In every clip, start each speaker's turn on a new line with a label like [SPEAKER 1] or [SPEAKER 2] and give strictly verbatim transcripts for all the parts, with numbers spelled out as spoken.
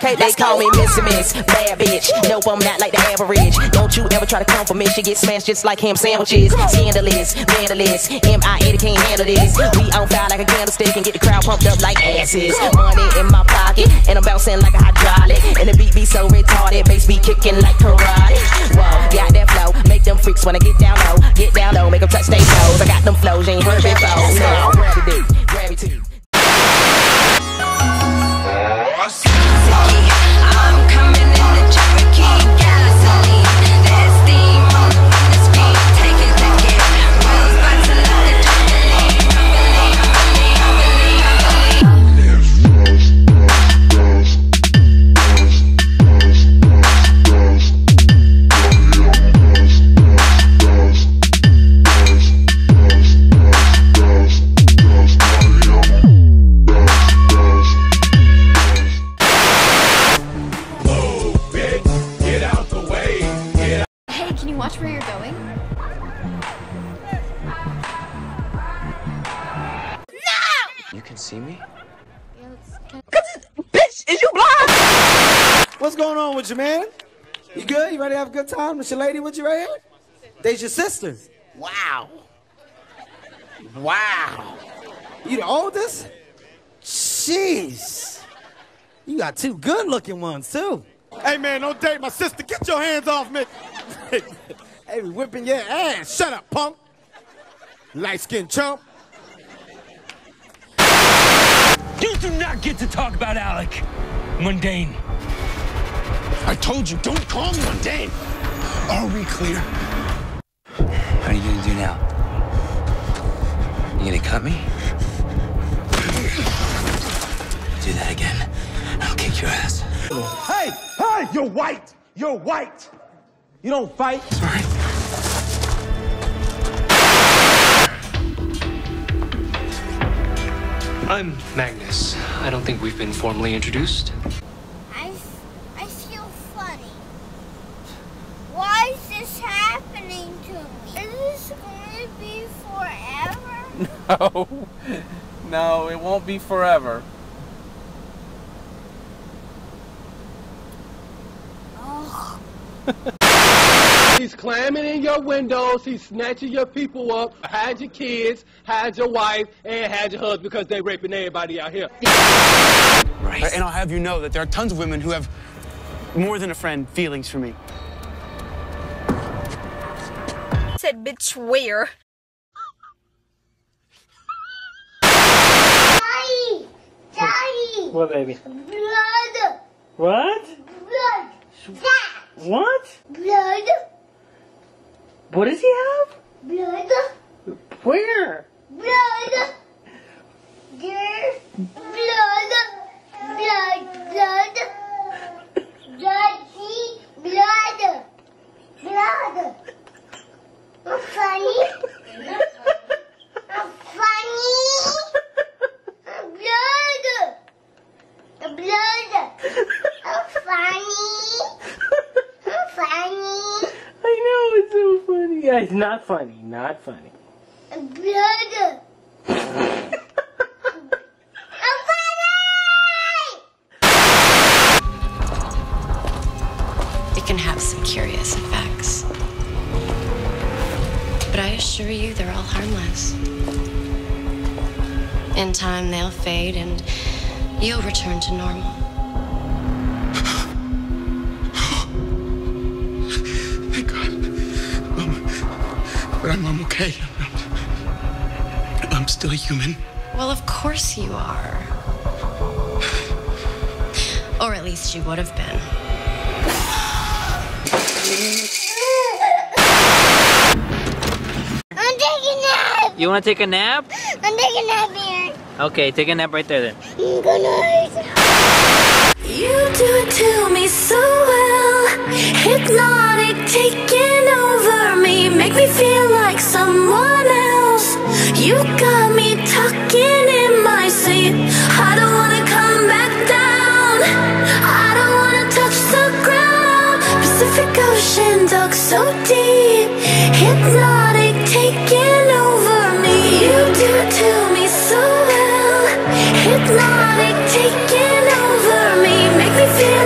[SPEAKER 1] Okay, they call me Missy Miss, bad bitch. Nope, I'm not like the average. Don't you ever try to come for me. She get smashed just like ham sandwiches. Scandalous, vandalous, M I A can't handle this. We on fire like a candlestick and get the crowd pumped up like asses. Money in my pocket and I'm bouncing like a hydraulic. And the beat be so retarded, bass be kicking like karate. Whoa, got that flow, make them freaks wanna get down low. Get down low, make them touch their toes. I got them flows, you ain't heard before. No, grab it, dude, grab it too.
[SPEAKER 2] I'm coming in the Cherokee gasoline. There's steam on the window screen. Take it again. Wheels about to let the tumbling, rumbling,
[SPEAKER 3] Can you watch where you're going? No!
[SPEAKER 4] You can see me?
[SPEAKER 3] Yeah, it's kind
[SPEAKER 5] of... Bitch, is you blind? What's going on with you, man? You good? You ready to have a good time? Is your lady with you right here? They's your sister. Wow. Wow. You the oldest? Jeez. You got two good-looking ones, too.
[SPEAKER 6] Hey, man, don't date my sister. Get your hands off me.
[SPEAKER 5] Hey, we whipping your ass.
[SPEAKER 6] Shut up, punk. Light-skinned chump.
[SPEAKER 7] You do not get to talk about Alec. Mundane.
[SPEAKER 6] I told you, don't call me mundane. Are we clear?
[SPEAKER 4] What are you gonna do now? You gonna cut me? Do that again. I'll kick your ass.
[SPEAKER 6] Hey, hey, you're white. You're white. You don't fight.
[SPEAKER 4] Sorry.
[SPEAKER 8] I'm Magnus. I don't think we've been formally introduced.
[SPEAKER 9] I, I feel funny. Why is this happening to me? Is this going to be forever?
[SPEAKER 10] No. No, it won't be forever.
[SPEAKER 9] Oh.
[SPEAKER 11] He's climbing in your windows, he's snatching your people up, hide your kids, hide your wife, and hide your husband because they raping everybody out here.
[SPEAKER 12] Right. And I'll have you know that there are tons of women who have more than a friend feelings for me.
[SPEAKER 3] said bitch where?
[SPEAKER 9] Daddy! Daddy!
[SPEAKER 13] What, baby?
[SPEAKER 9] Blood!
[SPEAKER 13] What?
[SPEAKER 9] Blood! That!
[SPEAKER 13] What?
[SPEAKER 9] Blood!
[SPEAKER 13] What does he have?
[SPEAKER 9] Blood!
[SPEAKER 13] Where?
[SPEAKER 9] Blood! There's blood! Blood! Blood! Blood! See? Blood! Blood! I'm funny! I'm funny! I'm blood! I'm blood! I'm funny! I'm funny!
[SPEAKER 13] I know, it's so funny. Yeah, it's not funny. Not funny.
[SPEAKER 9] I'm blood!
[SPEAKER 14] It can have some curious effects. But I assure you, they're all harmless. In time, they'll fade and you'll return to normal.
[SPEAKER 6] Thank God. Um, but I'm, I'm okay. I'm, I'm still a human.
[SPEAKER 14] Well, of course you are. Or at least you would have been.
[SPEAKER 9] I'm taking a nap!
[SPEAKER 13] You want to take a nap?
[SPEAKER 9] I'm taking a nap here.
[SPEAKER 13] Okay, take a nap right there then.
[SPEAKER 9] Good night.
[SPEAKER 2] You do it to me so well, hypnotic, taking over me, make me feel like someone else. You got me tucking in my seat. I don't wanna come back down. I don't wanna touch the ground. Pacific Ocean dug so deep, hypnotic, taking over me. You do it to me so well, hypnotic, taking over me, make me feel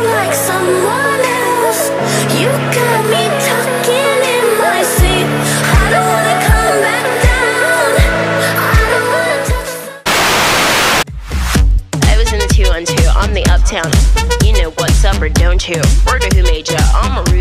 [SPEAKER 15] one two. Worker who made ya. I'm a